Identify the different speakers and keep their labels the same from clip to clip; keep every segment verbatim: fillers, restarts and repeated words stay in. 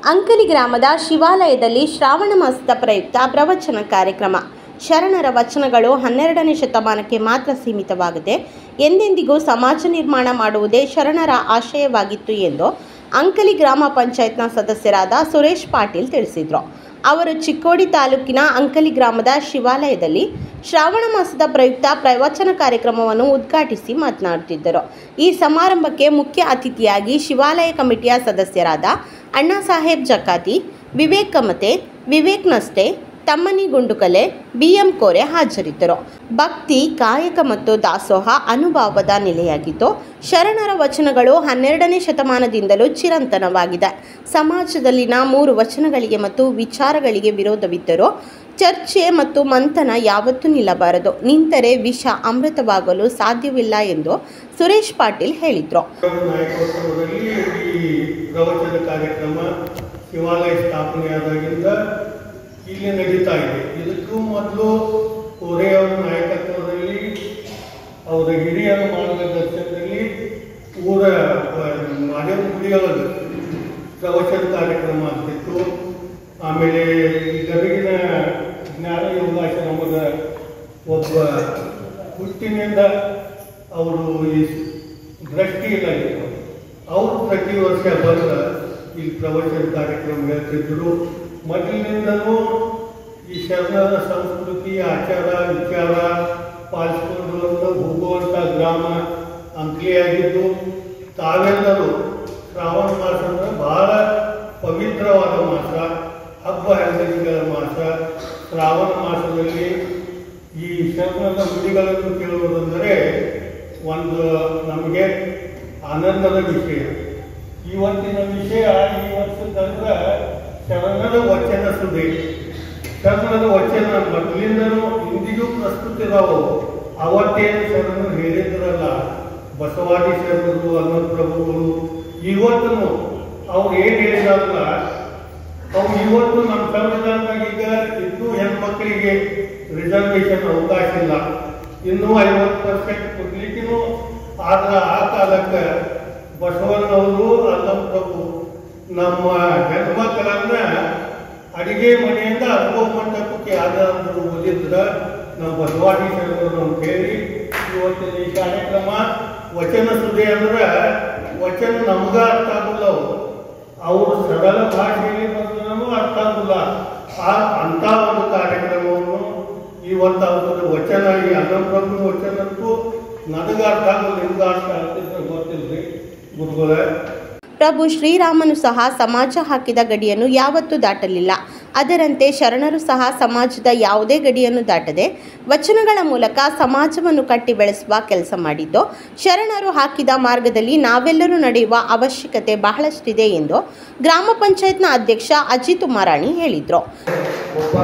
Speaker 1: ಅಂಕಲಿ ಗ್ರಾಮದ ಶಿವಾಲಯದಲ್ಲಿ ಶ್ರಾವಣ ಮಾಸದ ಪ್ರಯುಕ್ತ ಪ್ರವಚನ ಕಾರ್ಯಕ್ರಮ. ಶರಣರ ವಚನಗಳು ಹನ್ನೆರಡನೇ ಶತಮಾನಕ್ಕೆ ಮಾತ್ರ ಸೀಮಿತವಾಗದೆ ಎಂದೆಂದಿಗೂ ಸಮಾಜ ನಿರ್ಮಾಣ ಮಾಡುವುದೇ ಶರಣರ ಆಶಯವಾಗಿತ್ತು ಎಂದು ಅಂಕಲಿ ಗ್ರಾಮ ಪಂಚಾಯತ್ನ ಸದಸ್ಯರಾದ ಸುರೇಶ್ ಪಾಟೀಲ್ ತಿಳಿಸಿದರು. ಅವರು ಚಿಕ್ಕೋಡಿ ತಾಲೂಕಿನ ಅಂಕಲಿ ಗ್ರಾಮದ ಶಿವಾಲಯದಲ್ಲಿ ಶ್ರಾವಣ ಮಾಸದ ಪ್ರಯುಕ್ತ ಪ್ರವಚನ ಕಾರ್ಯಕ್ರಮವನ್ನು ಉದ್ಘಾಟಿಸಿ ಮಾತನಾಡುತ್ತಿದ್ದರು. ಈ ಸಮಾರಂಭಕ್ಕೆ ಮುಖ್ಯ ಅತಿಥಿಯಾಗಿ ಶಿವಾಲಯ ಕಮಿಟಿಯ ಸದಸ್ಯರಾದ ಅಣ್ಣಾಸಾಹೇಬ್ ಜಕಾತಿ, ವಿವೇಕ್ ಕಮತೆ, ವಿವೇಕ್ ನಸ್ತೆ, ತಮ್ಮನಿ ಗುಂಡುಕಲೆ, ಬಿ ಎಂ ಕೋರೆ ಹಾಜರಿದ್ದರು. ಭಕ್ತಿ, ಕಾಯಕ ಮತ್ತು ದಾಸೋಹ ಅನುಭವದ ನೆಲೆಯಾಗಿದ್ದು, ಶರಣರ ವಚನಗಳು ಹನ್ನೆರಡನೇ ಶತಮಾನದಿಂದಲೂ ಚಿರಂತನವಾಗಿದೆ. ಸಮಾಜದಲ್ಲಿನ ಮೂರು ವಚನಗಳಿಗೆ ಮತ್ತು ವಿಚಾರಗಳಿಗೆ ವಿರೋಧವಿದ್ದರೂ ಚರ್ಚೆ ಮತ್ತು ಮಂಥನ ಯಾವತ್ತೂ ನಿಲ್ಲಬಾರದು. ನಿಂತರೆ ವಿಷ ಅಮೃತವಾಗಲು ಸಾಧ್ಯವಿಲ್ಲ ಎಂದು ಸುರೇಶ್ ಪಾಟೀಲ್ ಹೇಳಿದರು.
Speaker 2: ಪ್ರವಚನ ಕಾರ್ಯಕ್ರಮ ಶಿವಾಲಯ ಸ್ಥಾಪನೆಯಾದಾಗಿಂದ ಇಲ್ಲಿ ನಡೀತಾ ಇದೆ. ಇದಕ್ಕೂ ಮೊದಲು ಕೋರೆಯವರ ನಾಯಕತ್ವದಲ್ಲಿ ಅವರ ಹಿರಿಯರ ಮಾರ್ಗದರ್ಶನದಲ್ಲಿ ಊರ ಮಾದೇವ ಗುಡಿಯೊಳಗೆ ಪ್ರವಚನ ಕಾರ್ಯಕ್ರಮ ಆಗ್ತಿತ್ತು. ಆಮೇಲೆ ಈ ಗದಗಿನ ಜ್ಞಾನ ಯೋಗಾಶ್ರಮದ ಒಬ್ಬ ಹುಟ್ಟಿನಿಂದ ಅವರು ಈ ದೃಷ್ಟಿ ಇಲ್ಲ ಇತ್ತು. ಅವರು ಪ್ರತಿ ವರ್ಷ ಬಂದ ಇಲ್ಲಿ ಪ್ರವಚನ ಕಾರ್ಯಕ್ರಮ ಹೇಳ್ತಿದ್ದರು. ಮೊದಲಿನಿಂದಲೂ ಈ ಶರಣರ ಸಂಸ್ಕೃತಿ, ಆಚಾರ, ವಿಚಾರ ಪಾಲಿಸಿಕೊಂಡು ಹೋಗುವಂಥ ಗ್ರಾಮ ಅಂಕಲಿಯಾಗಿದ್ದು, ತಾವೆಲ್ಲರೂ ಶ್ರಾವಣ ಮಾಸ ಅಂದರೆ ಬಹಳ ಪವಿತ್ರವಾದ ಮಾಸ, ಹಬ್ಬ ಹರಿದಿನಗಳ ಮಾಸ. ಶ್ರಾವಣ ಮಾಸದಲ್ಲಿ ಈ ಶರಣರ ನುಡಿಗಳನ್ನು ಕೇಳುವುದೆಂದರೆ ಒಂದು ನಮಗೆ ಆನಂದದ ವಿಷಯ. ಇವತ್ತಿನ ವಿಷಯ ಈ ವರ್ಷದಂದ್ರೆ ಶರಣರ ವಚನ ಸುದೆ. ಶರಣರ ವಚನ ಮೊದಲಿಂದನೂ ಇಂದಿಗೂ ಪ್ರಸ್ತುತ ಇದಾವು. ಅವತ್ತೇನು ಶರಣರು ಹೇಳಿದ್ರಲ್ಲ, ಬಸವಾದಿ ಶರಣರು, ಅನ್ನಪ್ರಭುಗಳು, ಇವತ್ತೂ ಅವ್ರು ಏನು ಹೇಳಿದಾರಲ್ಲ, ಅವು ಇವತ್ತು ನಮ್ಮ ಸಂವಿಧಾನದಾಗ ಈಗ ಇನ್ನೂ ಹೆಣ್ಮಕ್ಳಿಗೆ ರಿಸರ್ವೇಷನ್ ಅವಕಾಶ ಇಲ್ಲ. ಇನ್ನೂ ಐವತ್ತು ಪರ್ಸೆಂಟ್ ಕೊಡ್ಲಿಕ್ಕೂ. ಆದ್ರೆ ಆ ಕಾಲಕ್ಕೆ ಬಸವಣ್ಣವರು, ಅನ್ನಪ್ರಭು ನಮ್ಮ ಹೆಣ್ಮಕ್ಕಳನ್ನ ಅಡಿಗೆ ಮನೆಯಿಂದ ಅನುಭವ ಮಂಟಪಕ್ಕೆ ಯಾವ್ದಾದ್ರು ಓದಿದ್ರ ನಮ್ಮ ಬಸವಾದಿ ಶರಣರು ಅಂತ ಹೇಳಿ ಇವತ್ತಿನ ಈ ಕಾರ್ಯಕ್ರಮ ವಚನ ಸುದೆ ಅಂದ್ರೆ ವಚನ ನಮ್ಗ ಅರ್ಥ ಆಗುಲ್ಲ. ಅವರು ಸರಳ ಭಾಷೆಯಲ್ಲಿ ಬಂದ್ರೂ ಅರ್ಥ ಆಗುಲ್ಲ. ಆ ಅಂಥ ಒಂದು ಕಾರ್ಯಕ್ರಮವನ್ನು ಇವತ್ತು ಅವರ ವಚನ, ಈ ಅನ್ನಪ್ರಭು ವಚನಕ್ಕೂ ನನಗೆ ಅರ್ಥ ಆಗೋದು, ನಿಮ್ಗೆ ಅರ್ಥ ಆಗ್ತಿದ್ರೆ ಗೊತ್ತಿಲ್ರಿ ಗುರುಗಳೇ.
Speaker 1: ಪ್ರಭು ಶ್ರೀರಾಮನು ಸಹ ಸಮಾಜ ಹಾಕಿದ ಗಡಿಯನ್ನು ಯಾವತ್ತೂ ದಾಟಲಿಲ್ಲ. ಅದರಂತೆ ಶರಣರು ಸಹ ಸಮಾಜದ ಯಾವುದೇ ಗಡಿಯನ್ನು ದಾಟದೆ ವಚನಗಳ ಮೂಲಕ ಸಮಾಜವನ್ನು ಕಟ್ಟಿ ಬೆಳೆಸುವ ಕೆಲಸ ಮಾಡಿದ್ದು, ಶರಣರು ಹಾಕಿದ ಮಾರ್ಗದಲ್ಲಿ ನಾವೆಲ್ಲರೂ ನಡೆಯುವ ಅವಶ್ಯಕತೆ ಬಹಳಷ್ಟಿದೆ ಎಂದು ಗ್ರಾಮ ಪಂಚಾಯತ್ನ ಅಧ್ಯಕ್ಷ ಅಜಿತ್ ಉಮಾರಾಣಿ ಹೇಳಿದರು.
Speaker 3: ಒಬ್ಬ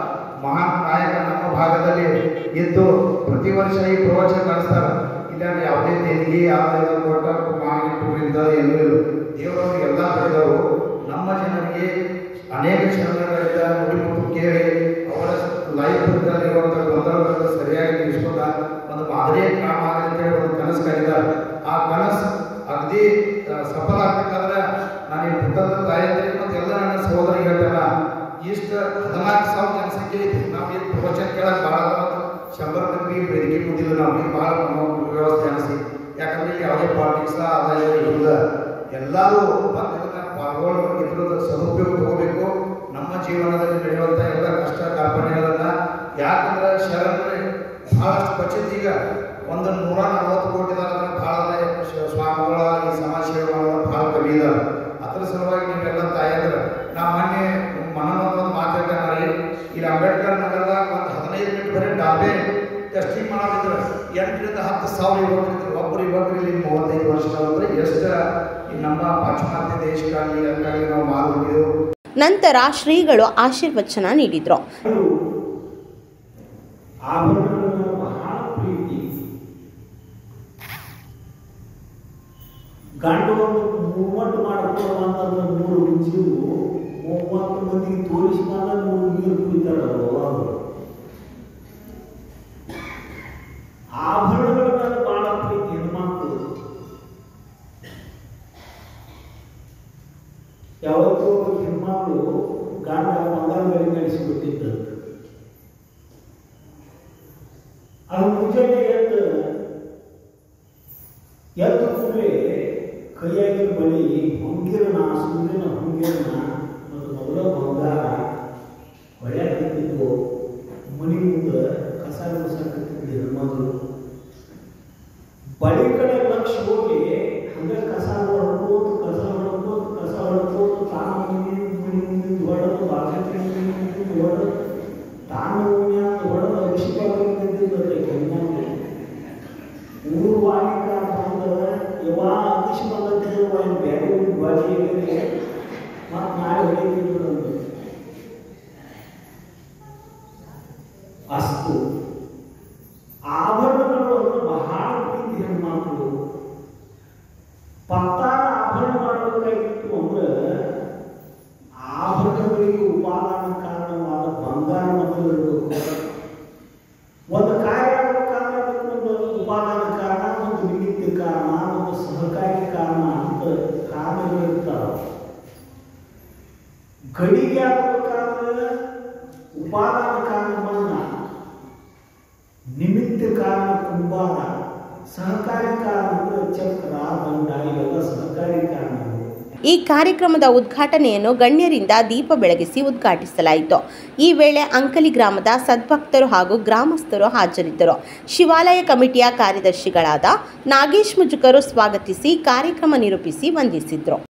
Speaker 3: ಮಹಾನ್ ನಾಯಕ ನಮ್ಮ ಭಾಗದಲ್ಲಿ ಇದ್ದು ಪ್ರತಿ ವರ್ಷ ಈ ಪ್ರವಚನ ನಡೆಸ್ತಾರೆ. ಇಲ್ಲಾಂದ್ರೆ ಯಾವುದೇ ದೇಣಿಗೆ ಆದಾಯ ಕೊಟ್ಟ ಮಾಡಿಟ್ಟುಗಳಿಂದ ಎಲ್ಲೂ ದೇವರವರು ಎಲ್ಲ ಪಡೆದವರು ನಮ್ಮ ಜನರಿಗೆ ಅನೇಕ ಶರಣಗಳಿಂದ ನುಡಿಮುಟ್ಟು ಕೇಳಿ ಅವರ ಲೈಫ್ನಲ್ಲಿರುವಂಥ ಗೊಂದಲಗಳನ್ನು ಸರಿಯಾಗಿ ತಿಳಿಸ್ಕೊಂಡ ಒಂದು ಮಾದರಿ ಗ್ರಾಮ ಅಂತೇಳಿ ಒಂದು ಕನಸು ಕರೀತಾರೆ. ಆ ಕನಸು ಅಗದಿ ಸಫಲ ಆಗ್ಬೇಕಾದ್ರೆ ನಾನು ಈ ಪುಟ್ಟದ ತಾಯಂದ್ರಿ ಮತ್ತು ಎಲ್ಲ ನನ್ನ ಸಹೋದರಿ ಹೇಳ್ತಾರ, ಇಷ್ಟು ಹದಿನಾಲ್ಕು ಸಾವಿರ ಜನಸಂಖ್ಯೆ ಐತಿ. ನಾವು ಏನು ಪ್ರವಚನ ಕೇಳಕ್ಕೆ ಭಾಳ ಶಂಬರ ಮಂದಿ ವೇದಿಕೆ ಮುಂದಿಲ್ಲ. ನಾವು ಈಗ ಭಾಳ ವ್ಯವಸ್ಥೆ ಅನಿಸಿ, ಯಾಕಂದ್ರೆ ಈಗ ಯಾವುದೇ ಪಾಲಿಟಿಕ್ಸ್ ಆದಾಯ ಇರುವುದಿಲ್ಲ. ಎಲ್ಲರೂ ಬಂದ ಪಾಲ್ಗೊಳ್ಳು, ಇದ್ರದ ಸದುಪಯೋಗ ತಗೋಬೇಕು. ನಮ್ಮ ಜೀವನದಲ್ಲಿ ನಡೆಯುವಂಥ ಎಲ್ಲ ಕಷ್ಟ ಕಾರ್ಪಣ್ಯಗಳನ್ನು, ಯಾಕಂದ್ರೆ ಶರಣರು ಭಾಳಷ್ಟು ಬಚತ್ ಈಗ ಒಂದು ನೂರ ನಲವತ್ತು ಕೋಟಿ ಇದಾರೆ. ಭಾಳ ಸ್ವಾಮಿಗಳ ಈ ಸಮಾಜ ಸೇವೆ ಮಾಡೋದು ಭಾಳ ಕಮ್ಮಿ ಇದಾರೆ. ಅದರ ಸಲುವಾಗಿ ನೀವೆಲ್ಲ ತಾಯಂದ್ರೆ ನಾವು ಮೊನ್ನೆ ಮನೋನ್ನೊಂದು ಮಾತಾಡ್ತಾರೆ. ಇಲ್ಲಿ ಅಂಬೇಡ್ಕರ್ ನಗರದಾಗ ಒಂದು ಹದಿನೈದು ಮಿನಿಟ್ ಬರೀ ಡಾಬೆ ಟೆಸ್ಟಿಂಗ್ ಮಾಡೋದಿದ್ರೆ ಎಂಟರಿಂದ ಹತ್ತು ಸಾವಿರ ಯುವಕರಿದ್ರು. ಒಬ್ಬರು ಯುವಕರು ಇಲ್ಲಿ ಮೂವತ್ತೈದು ವರ್ಷದವರೆ ಎಷ್ಟು ಈ ನಮ್ಮ ಪಾಶ್ಚಿಮಾತ್ಯ ದೇಶಕ್ಕಾಗಲಿ ಅದಕ್ಕಾಗಲಿ ನಾವು ಮಾರ್ಗಿದ್ದೆವು.
Speaker 1: ನಂತರ ಶ್ರೀಗಳು ಆಶೀರ್ವಚನ ನೀಡಿದರು.
Speaker 4: ಗಂಡವನ್ನು ಮೂವತ್ತು ಮಾಡಿಕೊಳ್ಳುವಂಥದ್ದು ಮೂರು ಜೀವು ಮೂವತ್ತು ಮಂದಿಗೆ ತೋರಿಸಿದಾಗ ಮೂರು ನೀರು ಕುಡಿತಾರೆ. ಆಭರಣಗಳ ಮೇಲೆ ಬಹಳ ಪ್ರೀತಿ ಹೆಣ್ಮಕ್ಳು. ಯಾವತ್ತೂ ಹೆಣ್ಮಗಳು ಗಂಡ ಬಂಗಾರದಲ್ಲಿ ನಡೆಸಿಬಿಟ್ಟಿದ್ದ. ಅದು ಮುಂಜಾನೆ ಎದ್ದು ಎದ್ದು ಕೂಡಲೇ ಕೈಯಾಗಿನ ಬಳಿ ಹೊಂಗಿರನ ಸೂರ್ಯನ ಹೊಂಗಿರನ ಮತ್ತು ಮೊದಲ ಬಂಗಾರ ಹೊಳೆಯಾಗಿದ್ದು ಮನೆ ಮುಂದೆ ಕಸ ಗುಡಿಸಾಕತ್ತಿದ್ದ ಹೆಣ್ಮಗಳು. ಬಳಿ ಕಡೆ ಲಕ್ಷ ಹೋಗಿ ಹಂಗೆ ಕಸ ಹೊಡ್ಕೋತು ಕಸ ಹೊಡ್ಕೋತು ಕಸ ಹೊಡ್ಕೋತು ತಾನು ಮನೆ ಮನೆ ಮುಂದೆ ಹೊಡೆದು ಬಾಕಿ ಹೊಡೆದು ತಾನು ಹೊಡೆದು ಅಭಿಷೇಕ ಕೆಮ್ಮೆ ಊರು ವಾಣಿಕ ಬಂದ ಯಾವ ಅಭಿಷ ಬಂದಿದ್ರು ಬೇರೆ ಬಾಜಿ ಮತ್ತು ನಾಳೆ ಹೊಡಿತಿದ್ರು ಅಸ್ತು ಆಭರಣಗಳು ಬಹಳ ಪ್ರೀತಿ ಹೆಣ್ಮಕ್ಳು ಪತ್ತಾರ ಆಭರಣ ಮಾಡಬೇಕಾಗಿತ್ತು ಅಂದ್ರೆ ಆಭರಣಗಳಿಗೆ ಉಪಾದಾನ ಕಾರಣವಾದ ಬಂಗಾರ ಮೊದಲಿರಬೇಕು. ಒಂದು ಕಾರ್ಯ ಆಗಬೇಕಾದ್ರೆ ಅದಕ್ಕೊಂದು ಉಪಾದಾನ ಕಾರಣ, ಒಂದು ನಿಮಿತ್ತ ಕಾರಣ, ಒಂದು ಸಹಕಾರಿ ಕಾರಣ ಅಂತ ಕಾರಣಗಳಿರ್ತಾವೆ. ಗಡಿಗೆ ಆಗಬೇಕಾದ್ರೆ ಉಪಾದಾನ ಕಾರಣವನ್ನ, ನಿಮಿತ್ತ ಕಾರಣ ಕುಂಬಾರ, ಸಹಕಾರಿ ಕಾರಣ ಚಕ್ರ, ದಂಡ ಇವೆಲ್ಲ ಸಹಕಾರಿ ಕಾರಣಗಳು.
Speaker 1: ಈ ಕಾರ್ಯಕ್ರಮದ ಉದ್ಘಾಟನೆಯನ್ನು ಗಣ್ಯರಿಂದ ದೀಪ ಬೆಳಗಿಸಿ ಉದ್ಘಾಟಿಸಲಾಯಿತು. ಈ ವೇಳೆ ಅಂಕಲಿ ಗ್ರಾಮದ ಸದ್ಭಕ್ತರು ಹಾಗೂ ಗ್ರಾಮಸ್ಥರು ಹಾಜರಿದ್ದರು. ಶಿವಾಲಯ ಕಮಿಟಿಯ ಕಾರ್ಯದರ್ಶಿಗಳಾದ ನಾಗೇಶ್ ಮುಜುಕರು ಸ್ವಾಗತಿಸಿ ಕಾರ್ಯಕ್ರಮ ನಿರೂಪಿಸಿ ವಂದಿಸಿದರು.